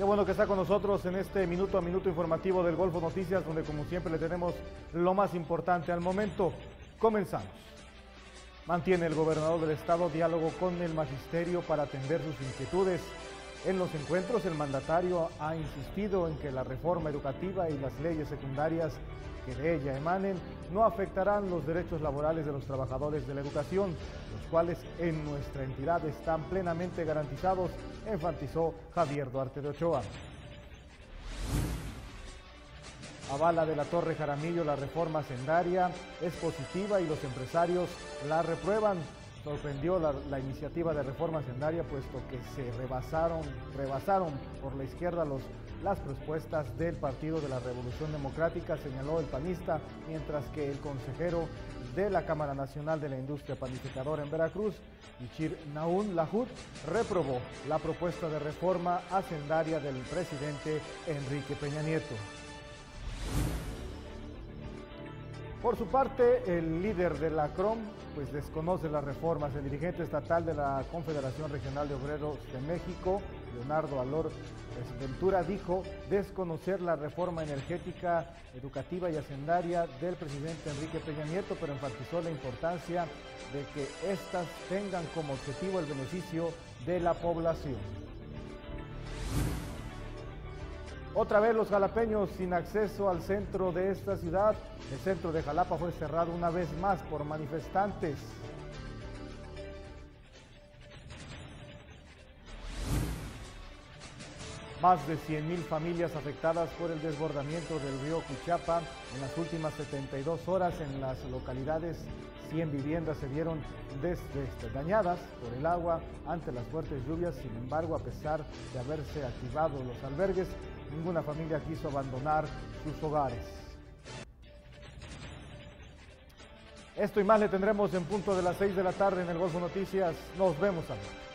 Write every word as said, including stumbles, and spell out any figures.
Qué bueno que está con nosotros en este minuto a minuto informativo del Golfo Noticias, donde como siempre le tenemos lo más importante al momento. Comenzamos. Mantiene el gobernador del estado diálogo con el magisterio para atender sus inquietudes. En los encuentros, el mandatario ha insistido en que la reforma educativa y las leyes secundarias que de ella emanen no afectarán los derechos laborales de los trabajadores de la educación, los cuales en nuestra entidad están plenamente garantizados, enfatizó Javier Duarte de Ochoa. Avala de la Torre Jaramillo la reforma hacendaria, es positiva y los empresarios la reprueban. Sorprendió la, la iniciativa de reforma hacendaria, puesto que se rebasaron, rebasaron por la izquierda los, las propuestas del Partido de la Revolución Democrática, señaló el panista, mientras que el consejero de la Cámara Nacional de la Industria Panificadora en Veracruz, Ichir Naún Lahut, reprobó la propuesta de reforma hacendaria del presidente Enrique Peña Nieto. Por su parte, el líder de la C R O M pues desconoce las reformas. El dirigente estatal de la Confederación Regional de Obreros de México, Leonardo Alor Ventura, dijo desconocer la reforma energética, educativa y hacendaria del presidente Enrique Peña Nieto, pero enfatizó la importancia de que éstas tengan como objetivo el beneficio de la población. Otra vez los jalapeños sin acceso al centro de esta ciudad. El centro de Jalapa fue cerrado una vez más por manifestantes. Más de cien mil familias afectadas por el desbordamiento del río Cuchapa en las últimas setenta y dos horas en las localidades. cien viviendas se vieron desde, dañadas por el agua ante las fuertes lluvias. Sin embargo, a pesar de haberse activado los albergues, ninguna familia quiso abandonar sus hogares. Esto y más le tendremos en punto de las seis de la tarde en el Golfo Noticias. Nos vemos, amigos.